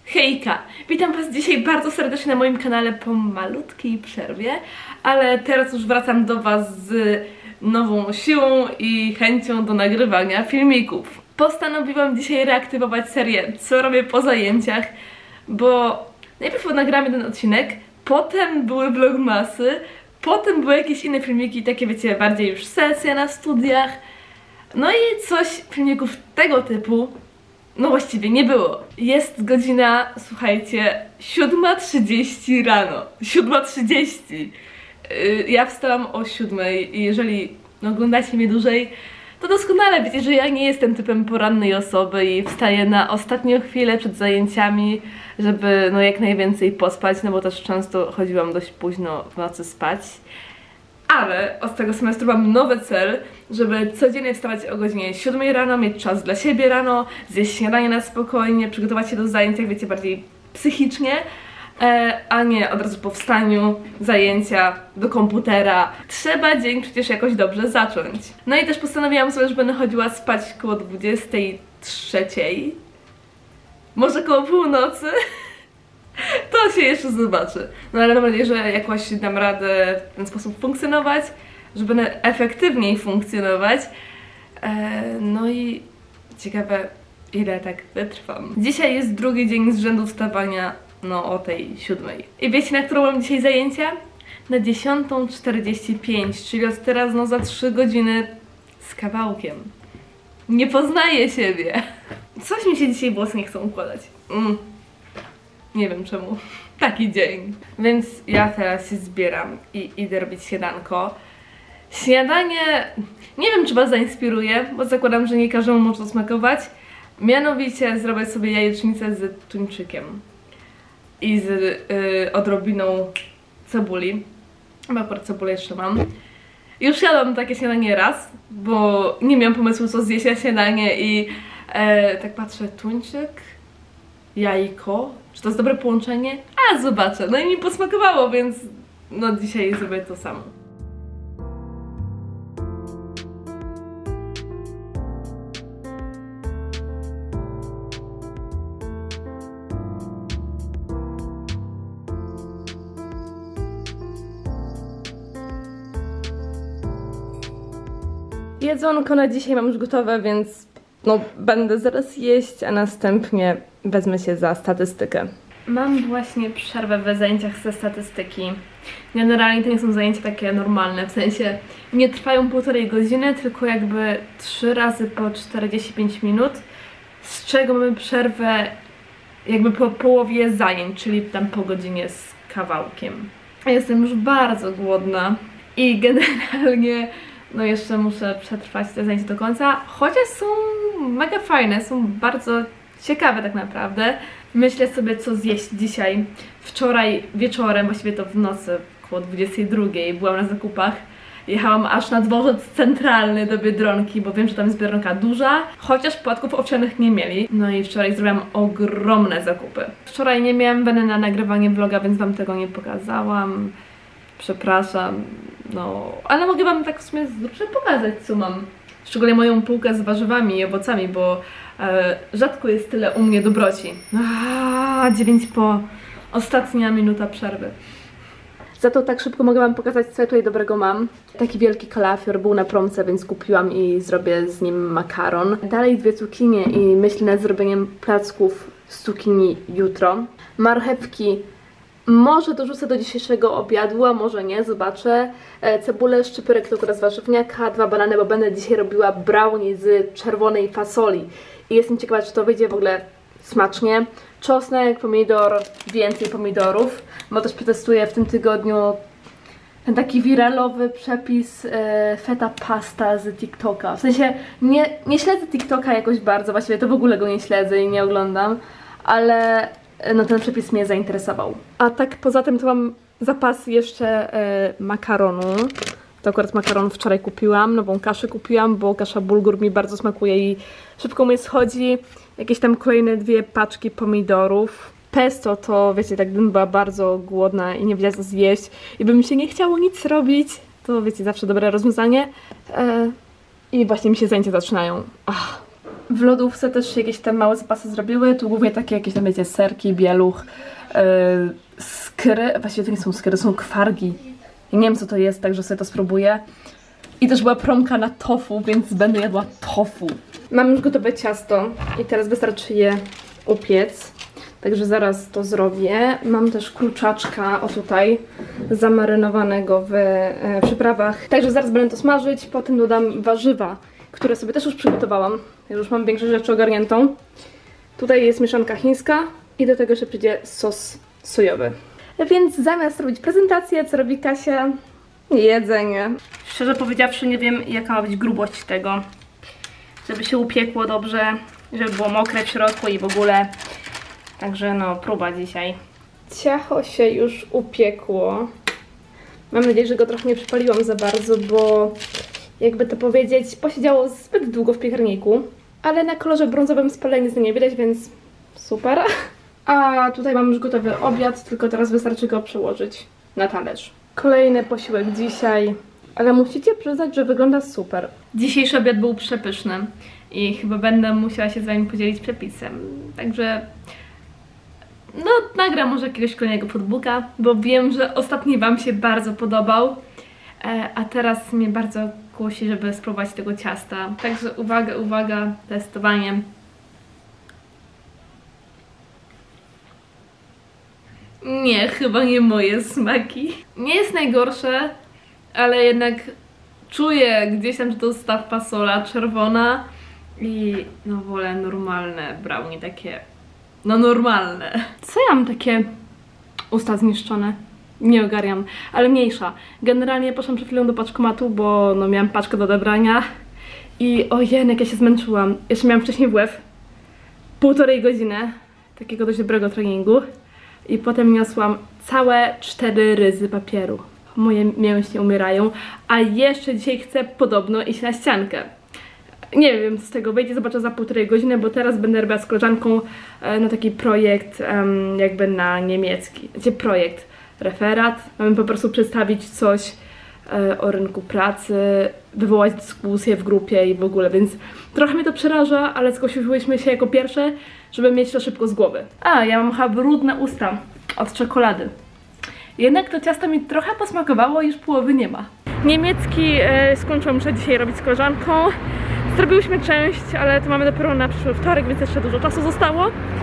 Hejka! Witam was dzisiaj bardzo serdecznie na moim kanale po malutkiej przerwie, ale teraz już wracam do was z nową siłą i chęcią do nagrywania filmików. Postanowiłam dzisiaj reaktywować serię Co robię po zajęciach, bo najpierw nagrałam jeden odcinek, potem były vlogmasy, potem były jakieś inne filmiki, takie wiecie, bardziej już sesja na studiach, no i coś filmików tego typu no właściwie nie było. Jest godzina, słuchajcie, 7:30 rano. 7:30. Ja wstałam o 7 i jeżeli oglądacie mnie dłużej, to doskonale wiecie, że ja nie jestem typem porannej osoby i wstaję na ostatnią chwilę przed zajęciami, żeby no jak najwięcej pospać, no bo też często chodziłam dość późno w nocy spać. Ale od tego semestru mam nowy cel, żeby codziennie wstawać o godzinie 7 rano, mieć czas dla siebie rano, zjeść śniadanie na spokojnie, przygotować się do zajęć, jak wiecie, bardziej psychicznie, a nie od razu po wstaniu, zajęcia, do komputera. Trzeba dzień przecież jakoś dobrze zacząć. No i też postanowiłam sobie, że będę chodziła spać koło 23, może koło północy. To się jeszcze zobaczy. No ale mam nadzieję, że jakoś dam radę w ten sposób funkcjonować, że będę efektywniej funkcjonować. No i ciekawe, ile tak wytrwam. Dzisiaj jest drugi dzień z rzędu wstawania, no o tej 7. I wiecie, na którą mam dzisiaj zajęcia? Na 10:45, czyli od teraz no za 3 godziny z kawałkiem. Nie poznaję siebie. Coś mi się dzisiaj włosy nie chcą układać. Nie wiem czemu. Taki dzień. Więc ja teraz się zbieram i idę robić śniadanko. Śniadanie... nie wiem, czy was zainspiruje, bo zakładam, że nie każdemu może to smakować. Mianowicie zrobię sobie jajecznicę z tuńczykiem. I z odrobiną cebuli. Bo akurat cebulę jeszcze mam. Już jadłam takie śniadanie raz, bo nie miałam pomysłu, co zjeść na śniadanie i tak patrzę, tuńczyk, jajko. Czy to jest dobre połączenie? A zobaczę. No i mi posmakowało, więc no dzisiaj zrobię to samo. Jedzonko na dzisiaj mam już gotowe, więc no będę zaraz jeść, a następnie wezmę się za statystykę. Mam właśnie przerwę w zajęciach ze statystyki. Generalnie to nie są zajęcia takie normalne, w sensie nie trwają 1,5 godziny, tylko jakby 3 razy po 45 minut, z czego mamy przerwę jakby po połowie zajęć, czyli tam po godzinie z kawałkiem. Jestem już bardzo głodna i generalnie no jeszcze muszę przetrwać te zajęcia do końca, chociaż są mega fajne, są bardzo ciekawe tak naprawdę. Myślę sobie, co zjeść dzisiaj. Wczoraj wieczorem, właściwie to w nocy, około 22 byłam na zakupach. Jechałam aż na dworzec centralny do Biedronki, bo wiem, że tam jest Biedronka duża, chociaż płatków owsianych nie mieli. No i wczoraj zrobiłam ogromne zakupy. Wczoraj nie miałam weny na nagrywanie vloga, więc wam tego nie pokazałam. Przepraszam, no, ale mogę wam tak w sumie z grubsza pokazać, co mam. Szczególnie moją półkę z warzywami i owocami, bo rzadko jest tyle u mnie dobroci. 9 po, ostatnia minuta przerwy. Za to tak szybko mogę wam pokazać, co ja tutaj dobrego mam. Taki wielki kalafior był na promce, więc kupiłam i zrobię z nim makaron. Dalej 2 cukinie i myślę nad zrobieniem placków z cukinii jutro. Marchewki może dorzucę do dzisiejszego obiadu, a może nie, zobaczę. Cebulę, szczypyrek tylko z warzywniaka, 2 banany, bo będę dzisiaj robiła brownie z czerwonej fasoli. I jestem ciekawa, czy to wyjdzie w ogóle smacznie. Czosnek, pomidor, więcej pomidorów, bo też przetestuję w tym tygodniu ten taki wiralowy przepis feta pasta z TikToka. W sensie nie śledzę TikToka jakoś bardzo, właściwie to w ogóle go nie śledzę i nie oglądam, ale no ten przepis mnie zainteresował. A tak poza tym to mam zapas jeszcze makaronu. To akurat makaron wczoraj kupiłam, nową kaszę kupiłam, bo kasza bulgur mi bardzo smakuje i szybko mnie schodzi. Jakieś tam kolejne 2 paczki pomidorów. Pesto to, wiecie, tak bym była bardzo głodna i nie wiedziała co zjeść i by mi się nie chciało nic robić. To, wiecie, zawsze dobre rozwiązanie. I właśnie mi się zajęcia zaczynają. W lodówce też się jakieś te małe zapasy zrobiły. Tu głównie takie jakieś tam wiecie, serki, bieluch, skry. Właściwie to nie są skry, to są kwargi. Ja nie wiem co to jest, także sobie to spróbuję. I też była promka na tofu, więc będę jadła tofu. Mam już gotowe ciasto i teraz wystarczy je upiec. Także zaraz to zrobię. Mam też kurczaczka, o tutaj, zamarynowanego w przyprawach. Także zaraz będę to smażyć, potem dodam warzywa, które sobie też już przygotowałam. Już mam większość rzeczy ogarniętą. Tutaj jest mieszanka chińska i do tego jeszcze przyjdzie sos sojowy. Więc zamiast robić prezentację, co robi Kasia? Jedzenie. Szczerze powiedziawszy, nie wiem jaka ma być grubość tego, żeby się upiekło dobrze, żeby było mokre w środku i w ogóle. Także no, próba dzisiaj. Ciacho się już upiekło. Mam nadzieję, że go trochę nie przypaliłam za bardzo, bo jakby to powiedzieć, posiedziało zbyt długo w piekarniku. Ale na kolorze brązowym spalenie z nie widać, więc super. A tutaj mam już gotowy obiad, tylko teraz wystarczy go przełożyć na talerz. Kolejny posiłek dzisiaj, ale musicie przyznać, że wygląda super. Dzisiejszy obiad był przepyszny i chyba będę musiała się z wami podzielić przepisem. Także no, nagram może jakiegoś kolejnego podbooka, bo wiem, że ostatni wam się bardzo podobał, a teraz mnie bardzo kusi, żeby spróbować tego ciasta. Także uwaga, uwaga, testowanie. Nie, chyba nie moje smaki. Nie jest najgorsze, ale jednak czuję gdzieś tam, że to jest ta fasola czerwona i no wolę normalne brownie, takie no normalne. Co ja mam takie usta zniszczone? Nie ogarniam, ale mniejsza. Generalnie poszłam przed chwilą do paczkomatu, bo no miałam paczkę do odebrania i ojej, jak ja się zmęczyłam. Jeszcze miałam wcześniej WF, 1,5 godziny takiego dość dobrego treningu i potem niosłam całe 4 ryzy papieru. Moje mięśnie umierają, a jeszcze dzisiaj chcę podobno iść na ściankę. Nie wiem co z tego wyjdzie, zobaczę za 1,5 godziny, bo teraz będę robiła z koleżanką no taki projekt jakby na niemiecki. Znaczy projekt, referat. Mamy po prostu przedstawić coś o rynku pracy, wywołać dyskusję w grupie i w ogóle, więc trochę mnie to przeraża, ale zgłosiłyśmy się jako pierwsze, żeby mieć to szybko z głowy. A, ja mam chyba brudne usta od czekolady. Jednak to ciasto mi trochę posmakowało, już połowy nie ma. Niemiecki skończyłam muszę dzisiaj robić z koleżanką. Zrobiłyśmy część, ale to mamy dopiero na przyszły wtorek, więc jeszcze dużo czasu zostało.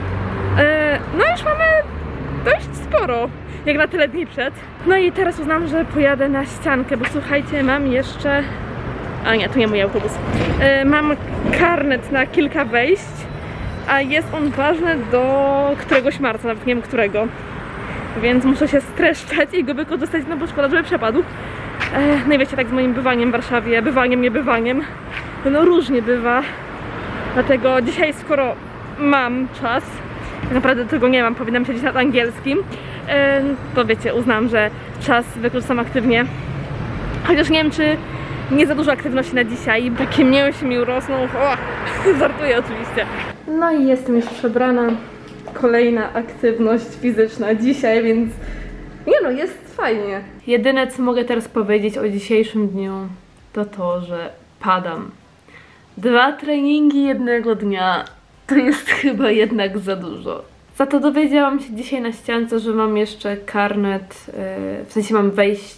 No już mamy dość sporo, jak na tyle dni przed. No i teraz uznam, że pojadę na ściankę, bo słuchajcie, mam jeszcze... A nie, to nie mój autobus. Mam karnet na kilka wejść, a jest on ważny do któregoś marca, nawet nie wiem którego. Więc muszę się streszczać i go wykorzystać, no bo szkoda, żeby przepadł. No i wiecie, tak z moim bywaniem w Warszawie, bywaniem, nie bywaniem, no różnie bywa. Dlatego dzisiaj, skoro mam czas, tak naprawdę tego nie mam, powinnam siedzieć nad angielskim, to wiecie, uznam, że czas wykorzystam aktywnie. Chociaż nie wiem, czy nie za dużo aktywności na dzisiaj, takie mięśnie mi urosną. O, żartuję oczywiście. No i jestem już przebrana. Kolejna aktywność fizyczna dzisiaj, więc nie no, jest fajnie. Jedyne co mogę teraz powiedzieć o dzisiejszym dniu, to to, że padam. 2 treningi jednego dnia to jest chyba jednak za dużo. Za to dowiedziałam się dzisiaj na ściance, że mam jeszcze karnet, w sensie mam wejść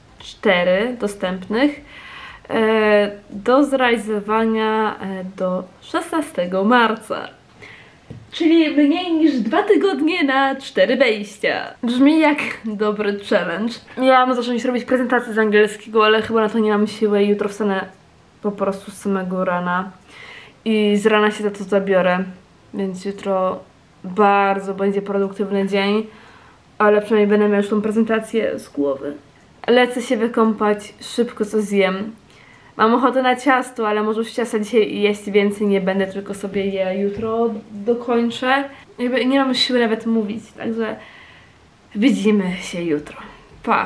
4 dostępnych do zrealizowania do 16 marca. Czyli mniej niż 2 tygodnie na 4 wejścia. Brzmi jak dobry challenge. Miałam zacząć robić prezentację z angielskiego, ale chyba na to nie mam siły i jutro wstanę po prostu z samego rana. I z rana się za to zabiorę. Więc jutro bardzo będzie produktywny dzień, ale przynajmniej będę miała już tą prezentację z głowy. Lecę się wykąpać, szybko co zjem. Mam ochotę na ciasto, ale może już ciasta dzisiaj jeść więcej nie będę, tylko sobie je jutro dokończę. Jakby nie mam siły nawet mówić, także widzimy się jutro. Pa!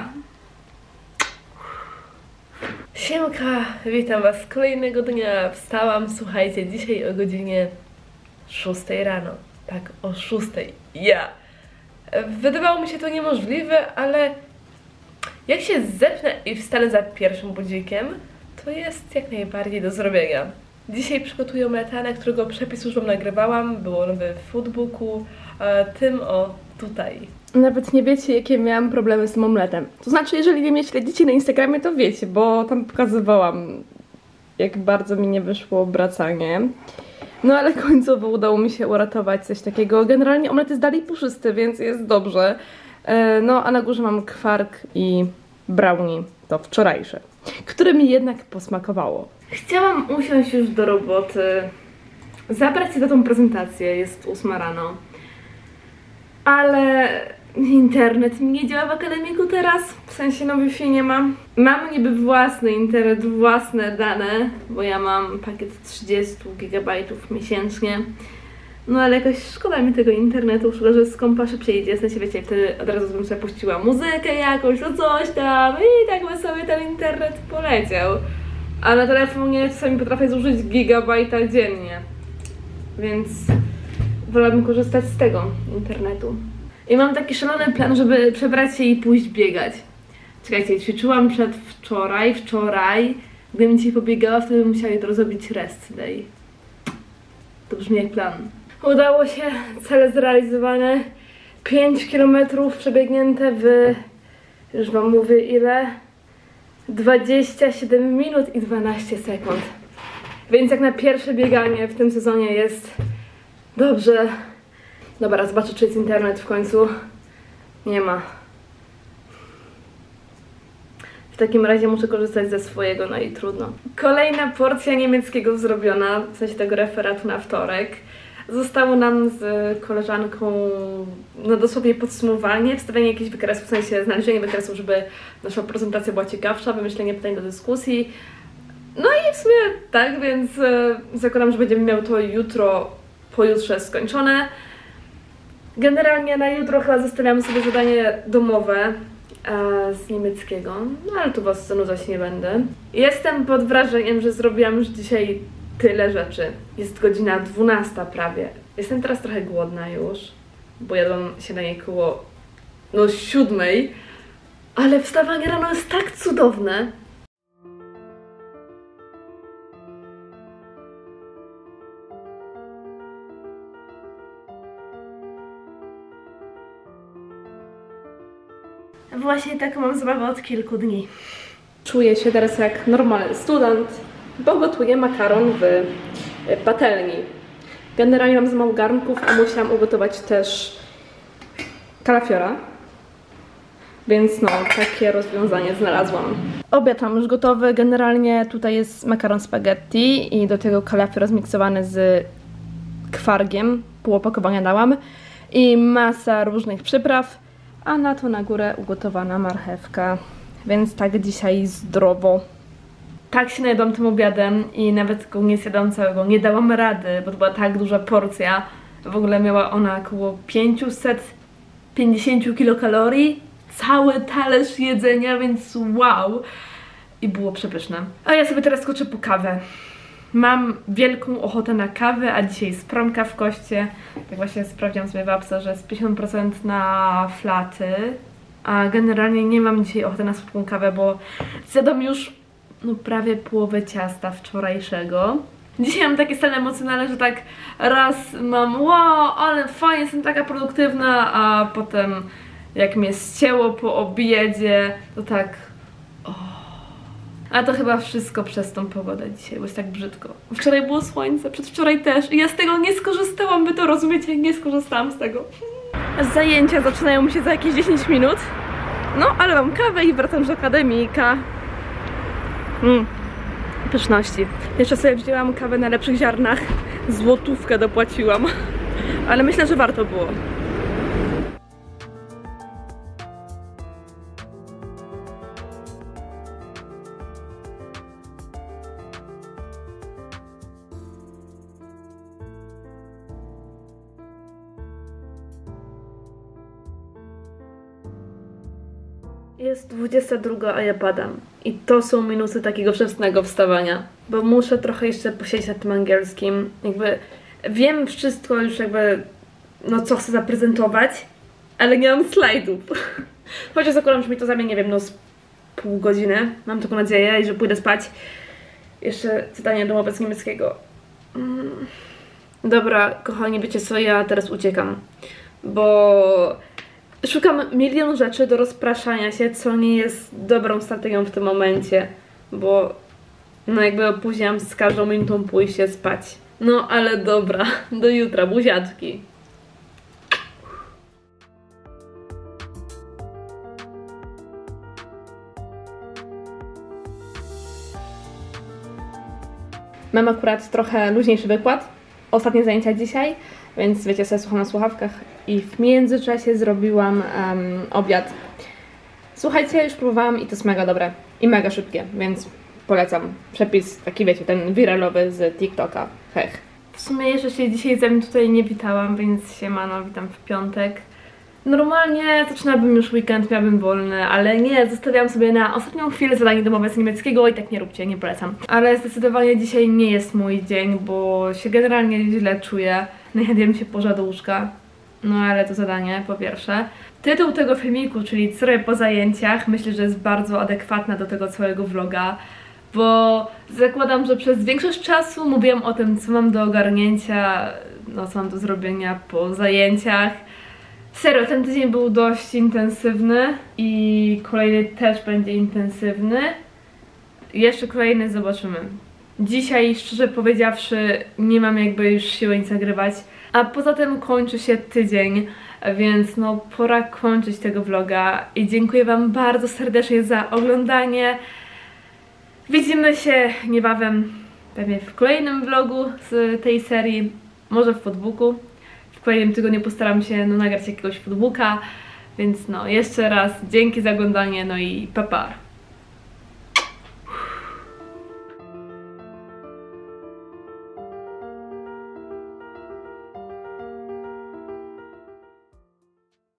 Siemka, witam was kolejnego dnia. Wstałam, słuchajcie, dzisiaj o godzinie 6 rano. Tak, o 6. Ja! Wydawało mi się to niemożliwe, ale jak się zepnę i wstanę za pierwszym budzikiem, to jest jak najbardziej do zrobienia. Dzisiaj przygotuję omleta, na którego przepis już wam nagrywałam. Było on w foodbooku, tym o tutaj. Nawet nie wiecie, jakie miałam problemy z tym omletem. To znaczy, jeżeli mnie śledzicie na Instagramie, to wiecie, bo tam pokazywałam, jak bardzo mi nie wyszło obracanie. No ale końcowo udało mi się uratować coś takiego. Generalnie omlet jest dalej puszysty, więc jest dobrze. No a na górze mam kwark i brownie, to wczorajsze, które mi jednak posmakowało. Chciałam usiąść już do roboty, zabrać się za tą prezentację, jest 8 rano. Ale internet mi nie działa w akademiku teraz, w sensie no Wi-Fi nie mam. Mam niby własny internet, własne dane, bo ja mam pakiet 30 GB miesięcznie. No ale jakoś szkoda mi tego internetu, szkoda, że z kompa szybciej idzie, w sensie wiecie, wtedy od razu bym sobie puściła muzykę jakąś, no coś tam i tak by sobie ten internet poleciał. A na telefonie czasami potrafię zużyć gigabajta dziennie, więc wolałabym korzystać z tego internetu. I mam taki szalony plan, żeby przebrać się i pójść biegać. Czekajcie, ćwiczyłam wczoraj, gdybym dzisiaj pobiegała, wtedy bym musiała jutro zrobić rest day. To brzmi jak plan. Udało się, cele zrealizowane. 5 km przebiegnięte w, już wam mówię ile, 27 minut i 12 sekund. Więc jak na pierwsze bieganie w tym sezonie jest dobrze. Dobra, zobaczę, czy jest internet w końcu. Nie ma. W takim razie muszę korzystać ze swojego, no i trudno. Kolejna porcja niemieckiego zrobiona, w sensie tego referatu na wtorek. Zostało nam z koleżanką no dosłownie podsumowanie, wstawienie jakichś wykresów, w sensie znalezienie wykresów, żeby nasza prezentacja była ciekawsza, wymyślenie pytań do dyskusji. No i w sumie tak, więc zakładam, że będziemy miały to jutro, pojutrze skończone. Generalnie na jutro chyba zostawiamy sobie zadanie domowe z niemieckiego, no ale tu was zanudzać nie będę. Jestem pod wrażeniem, że zrobiłam już dzisiaj tyle rzeczy. Jest godzina 12 prawie. Jestem teraz trochę głodna już, bo jadłam śniadanie koło 7, ale wstawanie rano jest tak cudowne. Właśnie taką mam zabawę od kilku dni. Czuję się teraz jak normalny student, bo gotuję makaron w patelni. Generalnie mam za mało garnków, a musiałam ugotować też kalafiora. Więc no, takie rozwiązanie znalazłam. Obiad mam już gotowy. Generalnie tutaj jest makaron spaghetti i do tego kalafior zmiksowany z kwargiem. Pół opakowania dałam. I masa różnych przypraw. A na to na górę ugotowana marchewka. Więc tak dzisiaj zdrowo. Tak się najadłam tym obiadem i nawet go nie zjadłam całego. Nie dałam rady, bo to była tak duża porcja. W ogóle miała ona około 550 kilokalorii. Cały talerz jedzenia, więc wow. I było przepyszne. A ja sobie teraz skoczę po kawę. Mam wielką ochotę na kawę, a dzisiaj spramka w koście. Tak właśnie sprawdziłam sobie w apce, że jest 50% na flaty. A generalnie nie mam dzisiaj ochoty na słodką kawę, bo zjadłam już no, prawie połowę ciasta wczorajszego. Dzisiaj mam takie stany emocjonalne, że tak raz mam wow, ale fajnie, jestem taka produktywna, a potem jak mnie zcięło po obiedzie, to tak... A to chyba wszystko przez tą pogodę dzisiaj, bo jest tak brzydko. Wczoraj było słońce, przedwczoraj też i ja z tego nie skorzystałam, wy to rozumiecie, nie skorzystałam z tego. Zajęcia zaczynają się za jakieś 10 minut. No, ale mam kawę i wracam do akademika. Pyszności. Jeszcze sobie wzięłam kawę na lepszych ziarnach. Złotówkę dopłaciłam. Ale myślę, że warto było. Jest 22, a ja padam. I to są minusy takiego wczesnego wstawania. Bo muszę trochę jeszcze posiedzieć nad tym angielskim. Jakby wiem wszystko już jakby, no co chcę zaprezentować, ale nie mam slajdów. Chociaż zakładam, że mi to zajmie, nie wiem, no z pół godziny. Mam taką nadzieję i że pójdę spać Jeszcze zadanie domowe z niemieckiego. Dobra, kochani, wiecie co, ja teraz uciekam, bo szukam milion rzeczy do rozpraszania się, co nie jest dobrą strategią w tym momencie, bo no jakby opóźniam z każdą minutą pójście spać. No ale dobra, do jutra, buziaczki. Mam akurat trochę luźniejszy wykład. Ostatnie zajęcia dzisiaj, więc wiecie, sobie słucham na słuchawkach i w międzyczasie zrobiłam obiad. Słuchajcie, już próbowałam i to jest mega dobre i mega szybkie, więc polecam. Przepis taki, wiecie, ten wiralowy z TikToka. Hech. W sumie jeszcze się dzisiaj ze mną tutaj nie witałam, więc siemano, witam w piątek. Normalnie zaczynałabym już weekend, miałabym wolny, ale nie, zostawiałam sobie na ostatnią chwilę zadanie domowe z niemieckiego i tak nie róbcie, nie polecam. Ale zdecydowanie dzisiaj nie jest mój dzień, bo się generalnie źle czuję. Najchętniej bym się położyła do łóżka. No ale to zadanie, po pierwsze. Tytuł tego filmiku, czyli co robię po zajęciach, myślę, że jest bardzo adekwatna do tego całego vloga, bo zakładam, że przez większość czasu mówiłam o tym, co mam do ogarnięcia, no co mam do zrobienia po zajęciach. Serio, ten tydzień był dość intensywny i kolejny też będzie intensywny. Jeszcze kolejny zobaczymy. Dzisiaj, szczerze powiedziawszy, nie mam jakby już siły nic nagrywać, a poza tym kończy się tydzień, więc no pora kończyć tego vloga i dziękuję wam bardzo serdecznie za oglądanie. Widzimy się niebawem, pewnie w kolejnym vlogu z tej serii, może w podbooku. W kolejnym tygodniu postaram się nagrać jakiegoś podbooka, więc no jeszcze raz dzięki za oglądanie, no i pa pa!